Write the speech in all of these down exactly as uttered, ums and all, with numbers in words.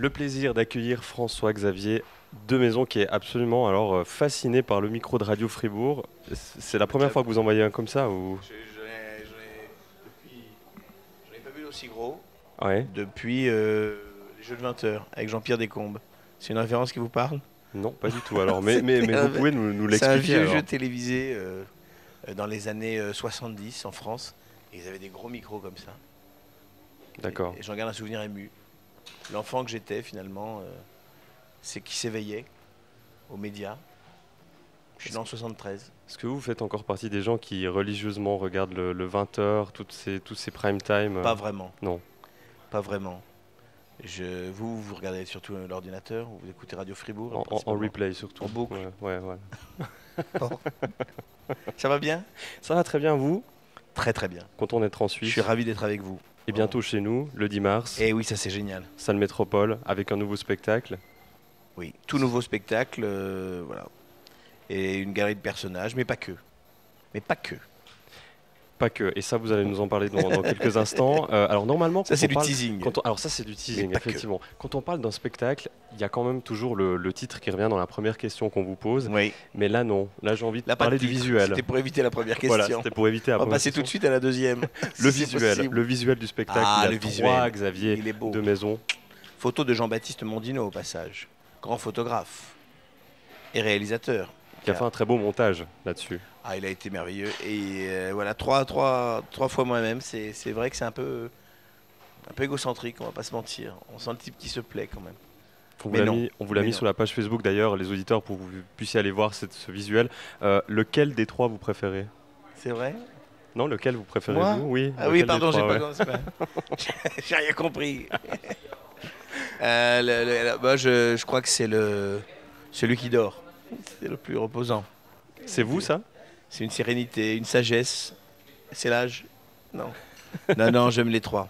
le plaisir d'accueillir François-Xavier Demaison qui est absolument alors euh, fasciné par le micro de Radio Fribourg. C'est la première fois que vous en voyez un comme ça ou... Je, je n'ai, je n'ai- depuis, je n'ai pas vu aussi gros Ouais. depuis euh, les Jeux de vingt heures avec Jean-Pierre Descombes. C'est une référence qui vous parle? Non, pas du tout alors. Mais, mais, mais un- vous pouvez nous, nous C'est un l'expliquer vieux alors. jeu télévisé euh, euh, dans les années euh, soixante-dix en France. Et ils avaient des gros micros comme ça. D'accord. Et, et j'en garde un souvenir ému. L'enfant que j'étais finalement, euh, c'est qui s'éveillait aux médias. Je suis né en soixante-treize. Est-ce que vous faites encore partie des gens qui religieusement regardent le, le vingt heures, toutes ces, tous ces prime time euh, Pas vraiment. Non. Pas vraiment. Je, vous, vous regardez surtout euh, l'ordinateur, vous écoutez Radio Fribourg. En, en- en principalement. replay surtout. En boucle. Ouais, ouais, ouais. Ça va bien? Ça va très bien vous? Très très bien. Content d'être en Je Suisse. suis ravi d'être avec vous. Et bientôt chez nous, le dix mars, Et oui, ça c'est génial. salle Métropole, avec un nouveau spectacle. Oui, tout nouveau spectacle, euh, voilà. Et une galerie de personnages, mais pas que. Mais pas que. Pas que, et ça vous allez nous en parler dans, dans quelques instants. Euh, alors normalement, Ça quand c'est on du parle- teasing. quand on- alors ça c'est du teasing, Mais pas que. effectivement. Quand on parle d'un spectacle, il y a quand même toujours le, le titre qui revient dans la première question qu'on vous pose. Oui. Mais là non, là j'ai envie de Là, pas parler de du titre. visuel. C'était pour éviter la première question. Voilà, c'était pour éviter la On va première passer tout de question. suite à la deuxième. Le si c'est visuel, possible. le visuel du spectacle. Ah, il y a le trois visuel. Xavier Il est beau. de Maison. Photo de Jean-Baptiste Mondino au passage. Grand photographe et réalisateur. Qui a fait un très beau montage là-dessus. Ah, il a été merveilleux. Et euh, voilà, trois, trois, trois fois moi-même. C'est c'est vrai que c'est un peu, un peu égocentrique, on va pas se mentir. On sent le type qui se plaît quand même. On vous Mais l'a non. mis, on vous l'a Mais mis non. sur la page Facebook d'ailleurs, les auditeurs, pour que vous puissiez aller voir cette- ce visuel. Euh, lequel des trois vous préférez? C'est vrai? Non, lequel vous préférez Moi vous? Oui. Ah oui, lequel des pardon, j'ai trois, pas, ouais. c'est pas- j'ai rien compris. Euh, le- le- le- bah, je, je crois que c'est le celui qui dort. C'est le plus reposant. C'est vous ça? C'est une sérénité, une sagesse. C'est l'âge? Non. Non, non, j'aime les trois.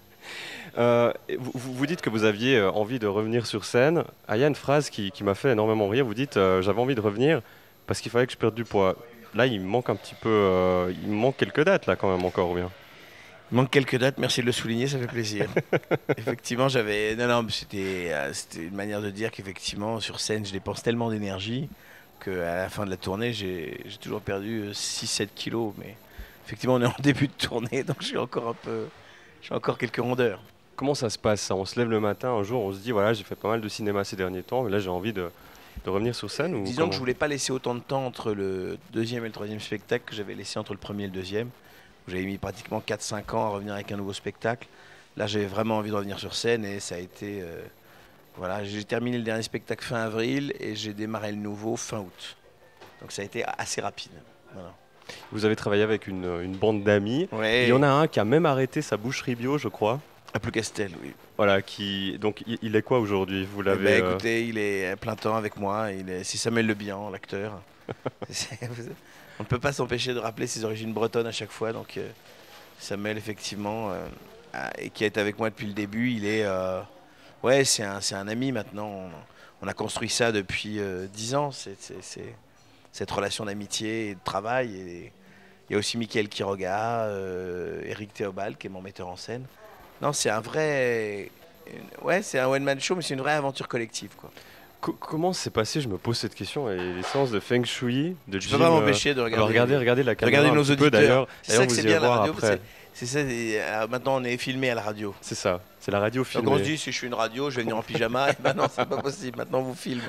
Euh, et vous, vous- vous dites que vous aviez euh, envie de revenir sur scène. Ah, il y a une phrase qui, qui m'a fait énormément rire. Vous dites euh, j'avais envie de revenir parce qu'il fallait que je perde du poids. Là, il me manque un petit peu. euh, il me manque quelques dates là quand même encore ou bien. Il manque quelques dates, merci de le souligner, ça fait plaisir. Effectivement, j'avais. Non, non, mais c'était euh, c'était une manière de dire qu'effectivement, sur scène, je dépense tellement d'énergie qu'à la fin de la tournée, j'ai j'ai toujours perdu six sept kilos. Mais effectivement, on est en début de tournée, donc je suis encore un peu. J'ai encore quelques rondeurs. Comment ça se passe ça? On se lève le matin un jour, on se dit voilà j'ai fait pas mal de cinéma ces derniers temps, mais là j'ai envie de, de revenir sur scène ou Disons comment? que je voulais pas laisser autant de temps entre le deuxième et le troisième spectacle que j'avais laissé entre le premier et le deuxième. Où j'avais mis pratiquement quatre cinq ans à revenir avec un nouveau spectacle. Là, j'avais vraiment envie de revenir sur scène et ça a été. euh, voilà, j'ai terminé le dernier spectacle fin avril et j'ai démarré le nouveau fin août. Donc ça a été assez rapide. Voilà. Vous avez travaillé avec une, une bande d'amis. Ouais. Il y en a un qui a même arrêté sa boucherie bio, je crois. À Plougastel, oui. Voilà, qui donc il, il est quoi aujourd'hui? Vous Eh l'avez ben, euh, écoutez, il est à plein temps avec moi. Il est, c'est Samuel Le Bihan, l'acteur. C'est- On ne peut pas s'empêcher de rappeler ses origines bretonnes à chaque fois. Donc euh, Samuel, effectivement, euh, a- et qui est avec moi depuis le début, il est, euh, ouais, c'est un, c'est un ami maintenant. On, on a construit ça depuis euh, dix ans. C'est, c'est- c'est- cette relation d'amitié et de travail. Et il y a aussi Mickaël Quiroga, euh, Eric Théobald, qui est mon metteur en scène. Non, c'est un vrai, une- ouais, c'est un one man show, mais c'est une vraie aventure collective, quoi. co- comment c'est passé? Je me pose cette question. Et les séances de Feng Shui, de Je Jim. peux pas euh, m'empêcher de regarder. alors, regardez, regardez la caméra. Regardez un nos petit peu, auditeurs. d'ailleurs. C'est ça D'ailleurs, que vous c'est irez bien la voir radio. après. C'est c'est ça. et, euh, maintenant, on est filmé à la radio. C'est ça. C'est la radio Donc filmée. on se dit, si je suis une radio, je vais venir en pyjama. Et ben non, c'est pas possible. Maintenant, on vous filme.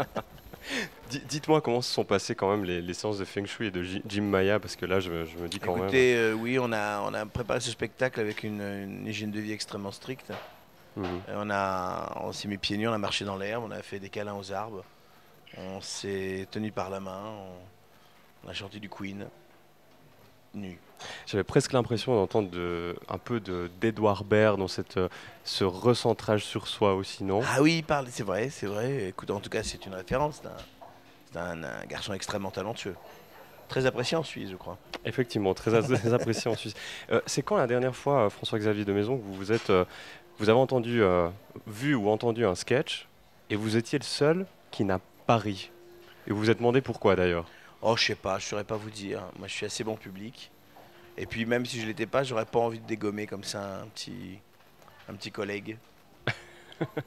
Di- Dites-moi comment se sont passées quand même les, les séances de Feng Shui et de Ji- Jim Maya, parce que là, je, me- je me dis quand même. Écoutez, euh, oui, on a, on a préparé ce spectacle avec une, une hygiène de vie extrêmement stricte. Mhm. Et on a, on s'est mis pieds nus, on a marché dans l'herbe, on a fait des câlins aux arbres, on s'est tenu par la main, on, on a chanté du Queen, nu. J'avais presque l'impression d'entendre de- un peu de- d'Edouard Baird dans cette, euh, ce recentrage sur soi aussi, non? Ah oui, il parle, c'est vrai, c'est vrai. Écoute, en tout cas, c'est une référence. C'est un, c'est un- un garçon extrêmement talentueux. Très apprécié en Suisse, je crois. Effectivement, très, a- très apprécié en Suisse. Euh, c'est quand la dernière fois, euh, François-Xavier de Maison, que vous vous êtes, euh, vous avez entendu, euh, vu ou entendu un sketch et vous étiez le seul qui n'a pas ri? Et vous vous êtes demandé pourquoi d'ailleurs? Oh, je sais pas, je saurais pas vous dire. Moi, je suis assez bon public. Et puis, même si je l'étais pas, j'aurais pas envie de dégommer comme ça un petit, un petit collègue.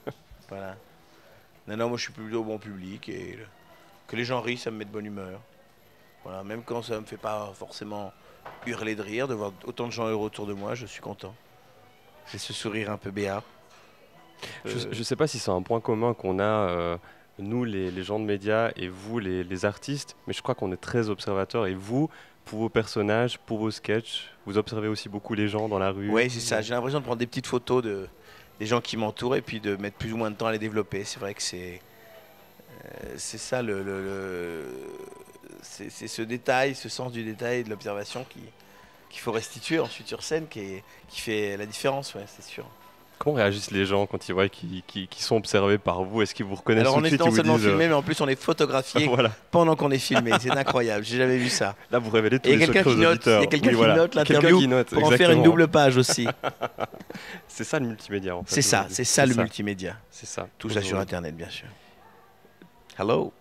Voilà. Non, non, moi je suis plutôt bon public et le- que les gens rient, ça me met de bonne humeur. Voilà, même quand ça me fait pas forcément hurler de rire, de voir autant de gens heureux autour de moi, je suis content. C'est ce sourire un peu béat. Je Euh, ne sais pas si c'est un point commun qu'on a, euh, nous, les, les gens de médias, et vous, les, les artistes, mais je crois qu'on est très observateurs. Et vous, pour vos personnages, pour vos sketchs, vous observez aussi beaucoup les gens dans la rue. ouais, c'est ça. J'ai l'impression de prendre des petites photos de, des gens qui m'entourent et puis de mettre plus ou moins de temps à les développer. C'est vrai que c'est euh, c'est ça le, le- le- c'est c'est ce détail, ce sens du détail et de l'observation qui qu'il faut restituer ensuite sur scène qui, est- qui fait la différence, ouais, c'est sûr. Comment réagissent les gens quand ils voient qu'ils qu'ils- qu'ils sont observés par vous? Est-ce qu'ils vous reconnaissent Alors tout on de est suite? non Ils vous seulement disent, euh, filmé, mais en plus on est photographié voilà, pendant qu'on est filmé. C'est incroyable, j'ai jamais vu ça. là vous révélez tous Et il y a les quelqu'un secrets qui aux note, il auditeurs. y a quelqu'un Oui, qui voilà. note Quelqu'un l'interview qui note, pour en faire une exactement. double page aussi. C'est ça le multimédia en fait. C'est ça, aujourd'hui. c'est ça le ça. multimédia. C'est ça. Tout ça sur aujourd'hui. Internet, bien sûr. Hello.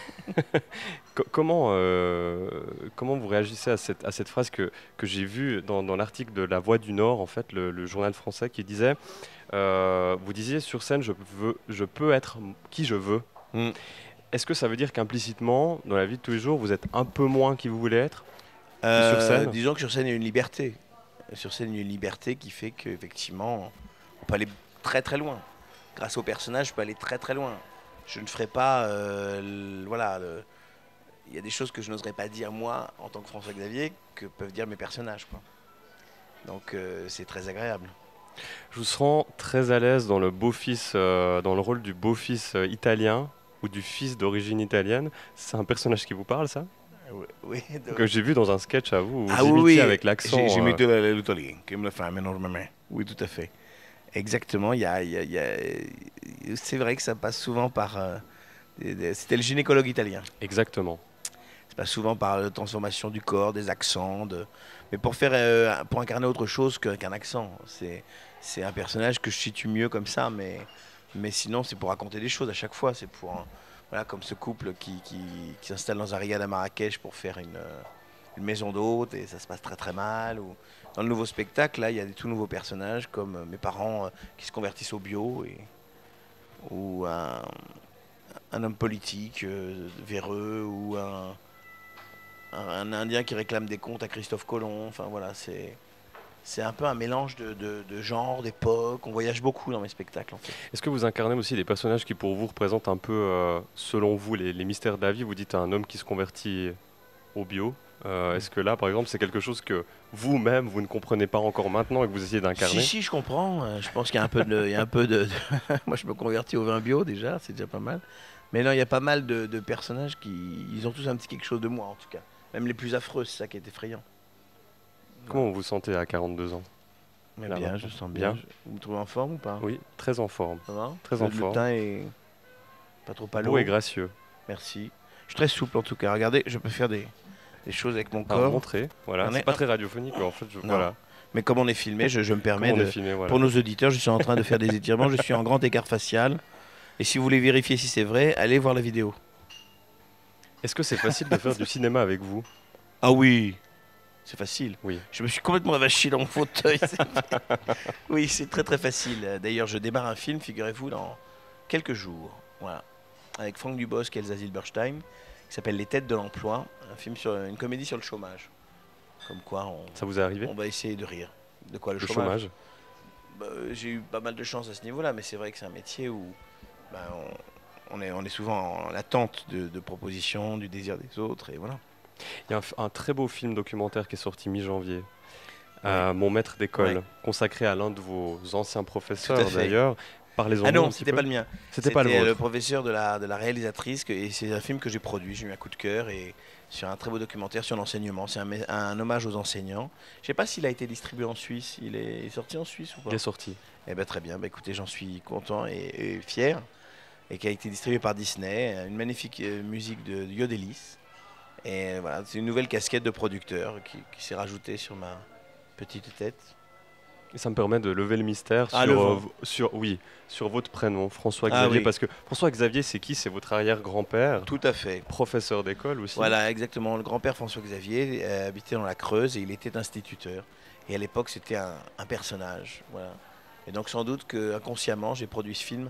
Co- comment, euh, comment vous réagissez à cette, à cette phrase que, que j'ai vue dans, dans l'article de La Voix du Nord, en fait, le, le journal français, qui disait, euh, vous disiez sur scène, je, veux, je peux être qui je veux. Mm. Est-ce que ça veut dire qu'implicitement, dans la vie de tous les jours, vous êtes un peu moins qui vous voulez être? Euh, sur scène disons que sur scène, il y a une liberté. Sur scène, il y a une liberté qui fait qu'effectivement, on peut aller très très loin. Grâce au personnage, je peux aller très très loin. Je ne ferai pas. euh, le- voilà. le- Il y a des choses que je n'oserais pas dire moi, en tant que François Xavier, que peuvent dire mes personnages, quoi. Donc euh, c'est très agréable. Je vous sens très à l'aise dans le beau-fils, euh, dans le rôle du beau-fils euh, italien ou du fils d'origine italienne. C'est un personnage qui vous parle, ça? Oui, oui, donc- Que j'ai vu dans un sketch à vous, où Ah vous oui, imitiez oui, avec l'accent. j'ai j'ai euh, mis de la- l'italien, qui me le fait énormément. Oui, tout à fait. Exactement, il y a, il y a- il y a- c'est vrai que ça passe souvent par... euh, des- des- C'était le gynécologue italien. Exactement. Ça passe souvent par la transformation du corps, des accents, de... mais pour faire, euh, pour incarner autre chose que- qu'un accent. C'est, c'est un personnage que je situe mieux comme ça, mais, mais sinon c'est pour raconter des choses à chaque fois. C'est pour, un- voilà, comme ce couple qui, qui, qui s'installe dans un riad à Marrakech pour faire une, euh, une maison d'hôte et ça se passe très très mal. Ou dans le nouveau spectacle, là, il y a des tout nouveaux personnages comme euh, mes parents euh, qui se convertissent au bio et, ou un, un homme politique euh, véreux ou un un, un Indien qui réclame des comptes à Christophe Colomb. Enfin voilà, c'est c'est un peu un mélange de, de, de genres, d'époques. On voyage beaucoup dans mes spectacles en fait. Est-ce que vous incarnez aussi des personnages qui pour vous représentent un peu, euh, selon vous, les, les mystères de la vie? Vous dites un homme qui se convertit au bio. Euh, Est-ce que là, par exemple, c'est quelque chose que vous-même, vous ne comprenez pas encore maintenant et que vous essayez d'incarner? Si si, je comprends. Euh, Je pense qu'il y a un peu de, il y a un peu de, de- Moi, je me convertis au vin bio déjà, c'est déjà pas mal. Mais non, il y a pas mal de, de personnages qui, ils ont tous un petit quelque chose de moi en tout cas. Même les plus affreux, c'est ça qui est effrayant. Comment vous vous sentez à quarante-deux ans? Mais Là, bien, maintenant. je sens bien. Bien. Vous me trouvez en forme ou pas? Oui, très en forme. Ça va? Très Le- en Le forme. teint est pas trop pâle. Beau et gracieux. Merci. Je suis très souple en tout cas. Regardez, je peux faire des, des choses avec mon À corps. montrer, voilà. On C'est est- pas très radiophonique, mais en fait, je, Non. voilà. Mais comme on est filmé, je, je me permets Comment on de. est filmé, voilà. Pour nos auditeurs, je suis en train de faire des étirements. Je suis en grand écart facial. Et si vous voulez vérifier si c'est vrai, allez voir la vidéo. Est-ce que c'est facile de faire du cinéma avec vous? Ah oui, c'est facile. Oui. Je me suis complètement avachi dans mon fauteuil. c'est- oui, c'est très très facile. D'ailleurs, je démarre un film, figurez-vous, dans quelques jours. Voilà. Avec Franck Dubosc et Elsa Zilberstein, qui s'appelle Les Têtes de l'Emploi. Un film sur une comédie sur le chômage. Comme quoi, on, Ça vous est arrivé? on va essayer de rire. De quoi le, Le chômage, chômage? Bah, euh, J'ai eu pas mal de chance à ce niveau-là, mais c'est vrai que c'est un métier où ben, on, on est, on est souvent en attente de, de propositions, du désir des autres, et voilà. Il y a un, f- un très beau film documentaire qui est sorti mi-janvier. Euh, Mon maître d'école, Ouais. consacré à l'un de vos anciens professeurs Tout à fait. d'ailleurs. Parlez-en Ah nous un non, petit c'était peu. pas le mien. C'était pas le le vôtre. professeur de la, de la réalisatrice, que- et c'est un film que j'ai produit. J'ai eu un coup de cœur et sur un très beau documentaire sur l'enseignement. C'est un, mé- un hommage aux enseignants. Je sais pas s'il a été distribué en Suisse. Il est sorti en Suisse ou pas? Il est sorti. Eh ben très bien. Bah, écoutez, j'en suis content et, et fier. Et qui a été distribué par Disney. Une magnifique euh, musique de, de Yodelis. Et euh, voilà, c'est une nouvelle casquette de producteur qui, qui s'est rajoutée sur ma petite tête. Et ça me permet de lever le mystère Ah, sur, le euh, vent. v- sur, oui, sur votre prénom, François Ah, Xavier. oui. Parce que François Xavier, c'est qui? C'est votre arrière-grand-père, Tout à fait. professeur d'école aussi. Voilà, exactement. Le grand-père François Xavier euh, habitait dans la Creuse et il était instituteur. Et à l'époque, c'était un, un personnage. Voilà. Et donc, sans doute que inconsciemment, j'ai produit ce film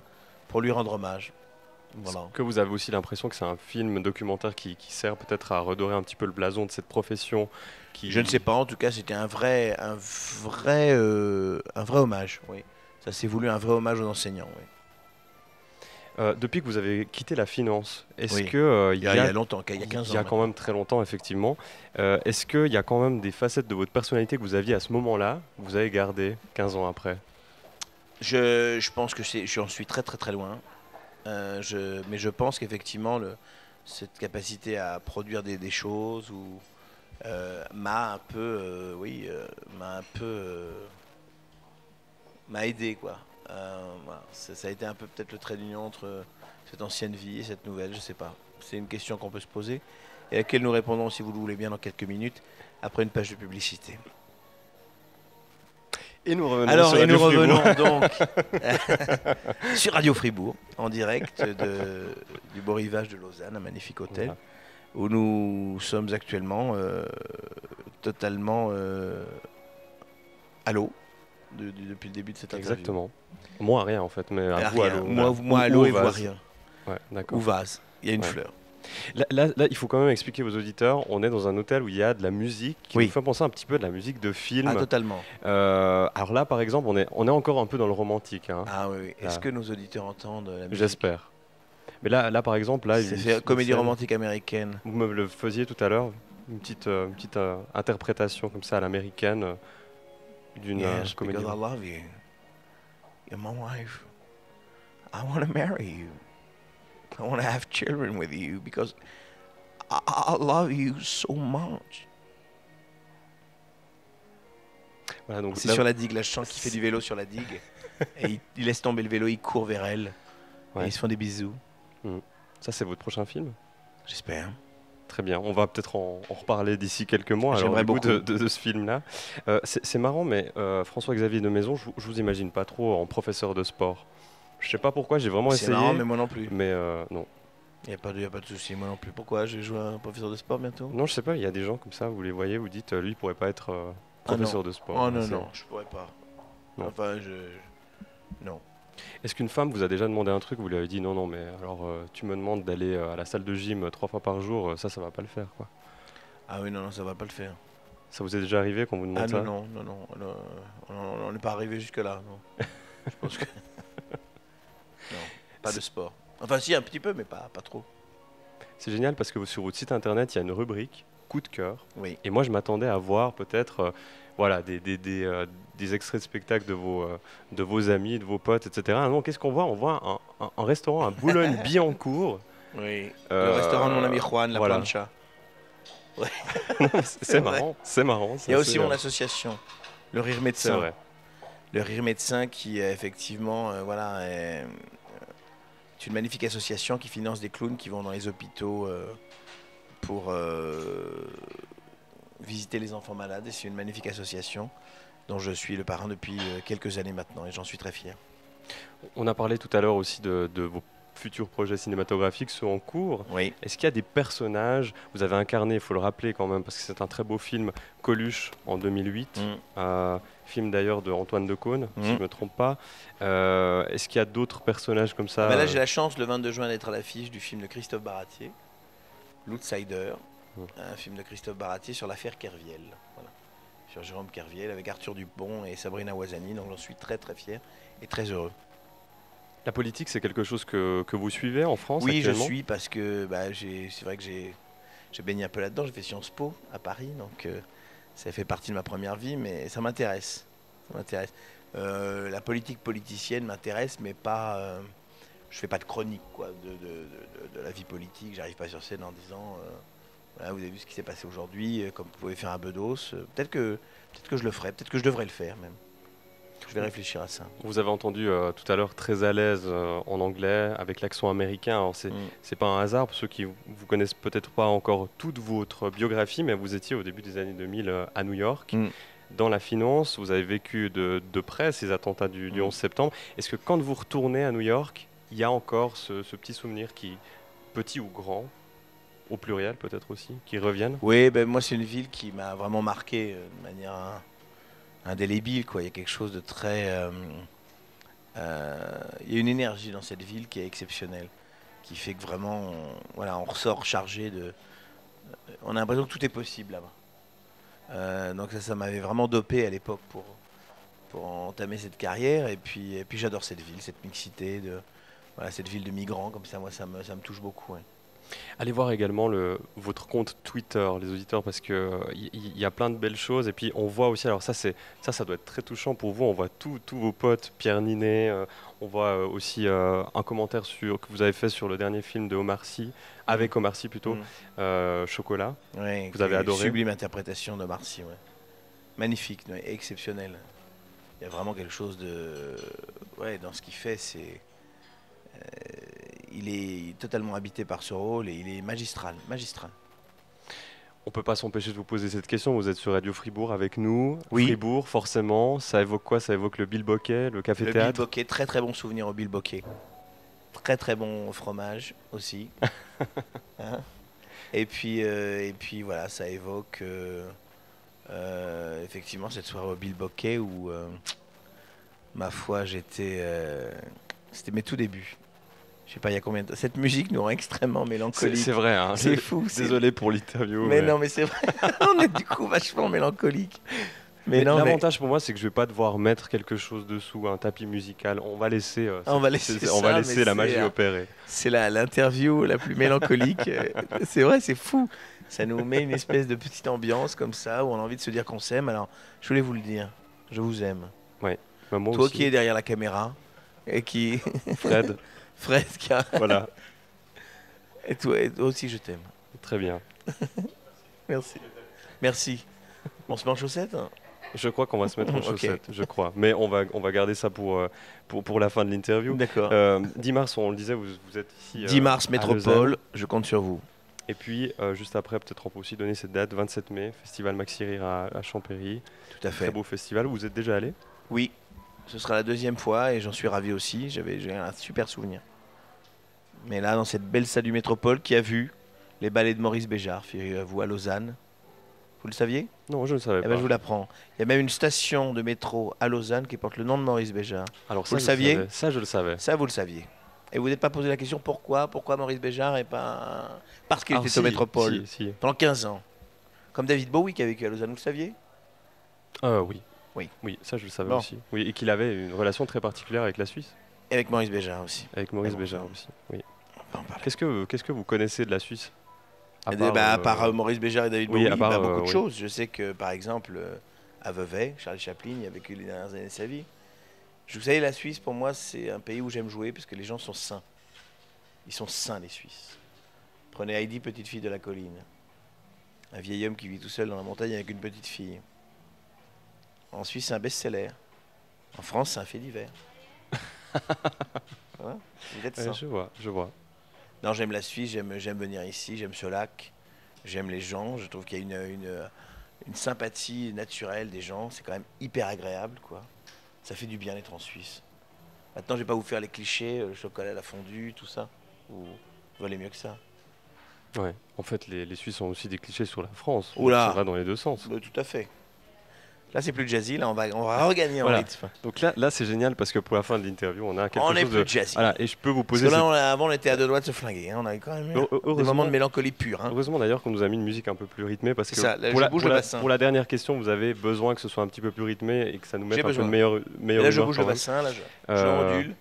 pour lui rendre hommage. Voilà. Est-ce que vous avez aussi l'impression que c'est un film documentaire qui, qui sert peut-être à redorer un petit peu le blason de cette profession qui... Je ne sais pas, en tout cas, c'était un vrai, un vrai, euh, un vrai hommage. Oui. Ça s'est voulu un vrai hommage aux enseignants. Oui. Euh, depuis que vous avez quitté la finance, est-ce Oui. que euh, Il y a, il y a longtemps, il y a quinze ans. Il y a quand même très longtemps, effectivement. Euh, est-ce qu'il y a quand même des facettes de votre personnalité que vous aviez à ce moment-là, que vous avez gardées quinze ans après? Je, je pense que c'est- j'en suis très très très loin. Euh, je, mais je pense qu'effectivement, le- cette capacité à produire des, des choses ou, euh, m'a un peu, euh, oui, euh, m'a un peu, euh, m'a aidé quoi. Euh, voilà. Ça, ça a été un peu peut-être le trait d'union entre euh, cette ancienne vie et cette nouvelle, je sais pas. C'est une question qu'on peut se poser et à laquelle nous répondrons, si vous le voulez bien, dans quelques minutes, après une page de publicité. Et nous revenons Alors, sur et Radio nous revenons Fribourg. donc sur Radio Fribourg, en direct de- du beau rivage de Lausanne, un magnifique hôtel, Voilà. où nous sommes actuellement euh, totalement euh, à l'eau de- de- depuis le début de cette interview. Exactement. Moi, rien en fait, mais à Ah, vous, à rien. l'eau. Moi, Voilà. moi à Ou- l'eau ou et au vous à vase. rien. Ouais, Ou d'accord. vase, il y a une Ouais. fleur. Là, là- là, il faut quand même expliquer aux auditeurs, on est dans un hôtel où il y a de la musique qui Oui. nous fait penser un petit peu de la musique de film. Ah, totalement. Euh, alors là, par exemple, on est, on est encore un peu dans le romantique, hein, Ah oui, oui. Est-ce Là. que nos auditeurs entendent la musique? j'espère. Mais là, là, par exemple, là, C'est une- fait une comédie scène- romantique américaine. Vous me le faisiez tout à l'heure, une petite, euh, une petite euh, interprétation comme ça à l'américaine euh, d'une euh, Yes, comédie. because I love you. You're my wife. I want to marry you. I want to have children with you because I, I love you so much. Voilà, donc C'est là- sur la digue, là, je sens qu'il fait du vélo sur la digue. Et il, il laisse tomber le vélo, il court vers elle. Ouais. Et ils se font des bisous. ça, c'est votre prochain film? J'espère. Très bien, on va peut-être en, en reparler d'ici quelques mois alors, J'aimerais du coup, de, beaucoup. de- de ce film-là. Euh, c'est c'est marrant, mais euh, François-Xavier de Maison, je, vous- je vous imagine pas trop en professeur de sport. Je sais pas pourquoi, j'ai vraiment C'est essayé, marrant, mais moi non plus. mais euh, non. Il n'y a pas de, y a pas de souci, moi non plus. Pourquoi? Je vais jouer un professeur de sport bientôt? Non, je sais pas, il y a des gens comme ça, vous les voyez, vous dites, euh, lui, il pourrait pas être euh, Ah non. professeur de sport. Oh non, C'est- non, je pourrais pas. Non. Enfin, je. je- Non. Est-ce qu'une femme vous a déjà demandé un truc, vous lui avez dit non, non, mais alors euh, tu me demandes d'aller euh, à la salle de gym euh, trois fois par jour, euh, ça, ça va pas le faire, quoi. Ah oui, non, non, ça va pas le faire. Ça vous est déjà arrivé qu'on vous demande Ah ça? non, non, non, non, non, on- on n'est pas arrivé jusque-là, non. Je pense que. Non, pas de sport. Enfin, si, un petit peu, mais pas, pas trop. C'est génial parce que vous- sur votre site internet, il y a une rubrique coup de cœur. Oui. Et moi, je m'attendais à voir peut-être euh, voilà, des, des, des, euh, des extraits de spectacles de vos, euh, de vos amis, de vos potes, et cetera. Non, qu'est-ce qu'on voit? On voit un, un- un restaurant à Boulogne-Billancourt. Oui. Euh, Le restaurant de mon ami Juan, la voilà. plancha. C'est C'est marrant, c'est marrant. Il y a c'est aussi assez, mon euh, association, le Rire C'est Médecin. vrai. Le Rire Médecin qui, euh, effectivement, euh, voilà, est, euh, est une magnifique association qui finance des clowns qui vont dans les hôpitaux euh, pour euh, visiter les enfants malades. Et c'est une magnifique association dont je suis le parrain depuis euh, quelques années maintenant et j'en suis très fier. On a parlé tout à l'heure aussi de, de vos futurs projets cinématographiques, ceux en cours. Oui. Est-ce qu'il y a des personnages, vous avez incarné, il faut le rappeler quand même, parce que c'est un très beau film, Coluche en deux mille huit, Mm. euh, film d'ailleurs de Antoine Decaune, si Mm. je ne me trompe pas. Euh, Est-ce qu'il y a d'autres personnages comme ça? Ah bah là, euh, j'ai la chance le vingt-deux juin d'être à l'affiche du film de Christophe Baratier, L'Outsider, Mm. un film de Christophe Baratier sur l'affaire Kerviel. Voilà. Sur Jérôme Kerviel avec Arthur Dupont et Sabrina Ouazani. Donc j'en suis très très fier et très heureux. La politique, c'est quelque chose que, que vous suivez en France Oui, je actuellement? suis parce que bah, j'ai- c'est vrai que j'ai j'ai baigné un peu là-dedans. J'ai fait Sciences Po à Paris, donc euh, ça fait partie de ma première vie, mais ça m'intéresse. Ça m'intéresse. Euh, la politique politicienne m'intéresse, mais pas. euh, je fais pas de chronique quoi, de, de- de- de- de la vie politique. J'arrive pas sur scène en disant euh, voilà, vous avez vu ce qui s'est passé aujourd'hui, euh, comme vous pouvez faire un Bedos. Euh, peut-être que peut-être que je le ferai, peut-être que je devrais le faire même. Je vais réfléchir à ça. Vous avez entendu euh, tout à l'heure très à l'aise euh, en anglais avec l'accent américain. Alors c'est Mm. c'est pas un hasard pour ceux qui vous connaissent peut-être pas encore toute votre biographie, mais vous étiez au début des années deux mille euh, à New York. Mm. Dans la finance, vous avez vécu de, de près ces attentats du, du Mm. onze septembre. Est-ce que quand vous retournez à New York, il y a encore ce, ce petit souvenir qui, petit ou grand, au pluriel peut-être aussi, qui reviennent? Oui, ben moi c'est une ville qui m'a vraiment marqué euh, de manière hein, indélébile. Quoi. Il y a quelque chose de très, euh, Euh, Il y a une énergie dans cette ville qui est exceptionnelle, qui fait que vraiment, on, voilà, on ressort chargé de. On a l'impression que tout est possible là-bas. Euh, donc ça, ça m'avait vraiment dopé à l'époque pour, pour entamer cette carrière. Et puis, et puis j'adore cette ville, cette mixité, de, voilà, cette ville de migrants, comme ça, moi, ça me, ça me touche beaucoup. Ouais. Allez voir également le, votre compte Twitter, les auditeurs, parce qu'il y, y a plein de belles choses. Et puis on voit aussi, alors ça, c'est, ça, ça doit être très touchant pour vous. On voit tous tous vos potes, Pierre Ninet. euh, on voit euh, aussi euh, un commentaire sur, que vous avez fait sur le dernier film de Omar Sy, avec Omar Sy plutôt, Mm. euh, Chocolat. Ouais, Vous avez une adoré. Sublime interprétation de Marcy, ouais. Magnifique, ouais, exceptionnel. Il y a vraiment quelque chose de. Ouais, dans ce qu'il fait, c'est. euh, il est totalement habité par ce rôle et il est magistral. Magistral. On peut pas s'empêcher de vous poser cette question. Vous êtes sur Radio Fribourg avec nous. Oui. Fribourg, forcément, ça évoque quoi? Ça évoque le Bilboquet, le Le café-théâtre. bilboquet, très très bon souvenir au bilboquet. Très très bon fromage aussi. Hein. Et puis, euh, et puis voilà, ça évoque euh, euh, effectivement cette soirée au bilboquet où, euh, ma foi, j'étais. euh, C'était mes tout débuts. Je sais pas, il y a combien de temps. Cette musique nous rend extrêmement C'est mélancolique. c'est vrai, hein. C'est fou. c'est- Désolé pour l'interview. Mais non, mais c'est vrai. On est du coup vachement mélancolique. Mais Mais non, mais l'avantage pour moi, c'est que je vais pas devoir mettre quelque chose dessous, un tapis musical. On va laisser, euh, On cette- va laisser c'est- on va ça, laisser mais la c'est, magie euh, opérer. c'est la- l'interview la plus mélancolique. Euh, C'est vrai, c'est fou. Ça nous met une espèce de petite ambiance comme ça où on a envie de se dire qu'on s'aime. Alors, je voulais vous le dire, je vous aime. Bah, moi Toi aussi. qui es derrière la caméra et qui. Fred, Fred, qui a- voilà, et, toi, et toi aussi, je t'aime. très bien. Merci. Merci. On se met en chaussettes hein. Je crois qu'on va se mettre en Ok. chaussettes, je crois. Mais on va, on va garder ça pour, euh, pour, pour la fin de l'interview. D'accord. Euh, dix mars, on le disait, vous, vous êtes ici. euh, dix mars, à Métropole, Lausanne. je compte sur vous. Et puis, euh, juste après, peut-être on peut aussi donner cette date, vingt-sept mai, Festival Maxi Rire à, à Champéry. Tout à fait. Très beau festival. Vous êtes déjà allé? Oui, ce sera la deuxième fois et j'en suis ravi aussi. J'avais j'ai un super souvenir. Mais là, dans cette belle salle du Métropole qui a vu les ballets de Maurice Béjart, figurez-vous, à Lausanne. Vous le saviez? Non, je ne savais Eh pas. ben, je vous l'apprends. Il y a même une station de métro à Lausanne qui porte le nom de Maurice Béjart. Alors, Vous ça, le je saviez savais. Ça, je le savais. Ça, vous le saviez. Et vous n'êtes pas posé la question pourquoi Pourquoi Maurice Béjart et pas. Parce qu'il Ah, était si, au Métropole si, si. pendant quinze ans. Comme David Bowie qui a vécu à Lausanne, vous le saviez? Ah oui. Oui. Oui, ça, je le savais Bon. aussi. Oui, et qu'il avait une relation très particulière avec la Suisse, Et avec Maurice Béjart aussi. avec Maurice Ah bon, Béjart ça- aussi. Oui. On peut en parler. Qu'est-ce que, qu'est-ce que vous connaissez de la Suisse? À Eh part, ben, à euh, part euh, Maurice Béjart et David oui, Bowie, à part, bah, euh, beaucoup de oui. choses. Je sais que, par exemple, euh, à Vevey, Charlie Chaplin y a vécu les dernières années de sa vie. Je- Vous savez, la Suisse, pour moi, c'est un pays où j'aime jouer parce que les gens sont sains. Ils sont sains, les Suisses. Prenez Heidi, petite fille de la colline. Un vieil homme qui vit tout seul dans la montagne avec une petite fille. En Suisse, c'est un best-seller. En France, c'est un fait divers. Voilà, vous êtes ouais, sains. je vois, je vois. Non, j'aime la Suisse, j'aime, j'aime venir ici, j'aime ce lac, j'aime les gens, je trouve qu'il y a une, une, une sympathie naturelle des gens, c'est quand même hyper agréable, quoi. Ça fait du bien d'être en Suisse. Maintenant, je vais pas vous faire les clichés, euh, le chocolat, la fondue, tout ça. Vous, vous allez mieux que ça. Ouais. En fait, les, les Suisses ont aussi des clichés sur la France. Oula. Ça va dans les deux sens. Bah, tout à fait. Là, c'est plus jazzy, là, on va, on va regagner en Voilà. rythme. Donc là, là c'est génial parce que pour la fin de l'interview, on a quelque On est chose plus de... jazzy. Voilà, et je peux vous Parce poser... que là, cette- on a- avant, on était à deux doigts de se flinguer. hein. On avait quand même eu Heu- des heureusement- moments de mélancolie pure. hein. Heureusement d'ailleurs qu'on nous a mis une musique un peu plus rythmée parce C'est que ça, là, pour, je la, bouge pour le la- bassin. pour la dernière question, vous avez besoin que ce soit un petit peu plus rythmé et que ça nous mette J'ai un peu besoin. de meilleure, Et meilleure là, je humeur bouge quand le même. bassin, là, je, je Euh, ondule.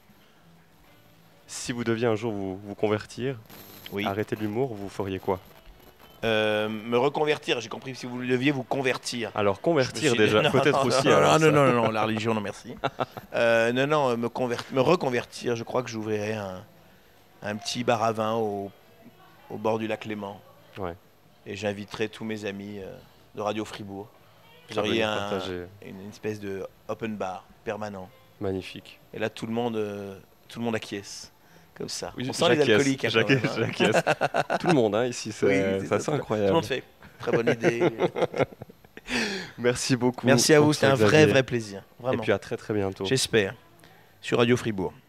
Si vous deviez un jour vous, vous convertir, Oui. arrêter l'humour, vous feriez quoi? Euh, me reconvertir, j'ai compris, si vous deviez vous convertir. Alors Je convertir me suis dit- déjà, Non, peut-être non, aussi. Non, alors, non, ça. non, non, non, la religion, non, merci. Euh, non, non, me, conver- me reconvertir, je crois que j'ouvrirais un, un petit bar à vin au, au bord du lac Léman. Ouais. Et j'inviterais tous mes amis euh, de Radio Fribourg. Vous À auriez venir un- partager. une, une espèce de open bar permanent. Magnifique. Et là, tout le monde, euh, tout le monde acquiesce. Comme ça. Oui, On sent les j'acquiesce, alcooliques. hein, quand j'acquiesce, même, hein. j'acquiesse. Tout le monde hein, ici, c'est Oui, c'est c'est assez ça, tout- incroyable. Tout le monde fait. Très bonne idée. Merci beaucoup. Merci à vous, c'était un François vrai, Xavier. vrai plaisir. Et Vraiment. puis à très très bientôt. J'espère. Sur Radio Fribourg.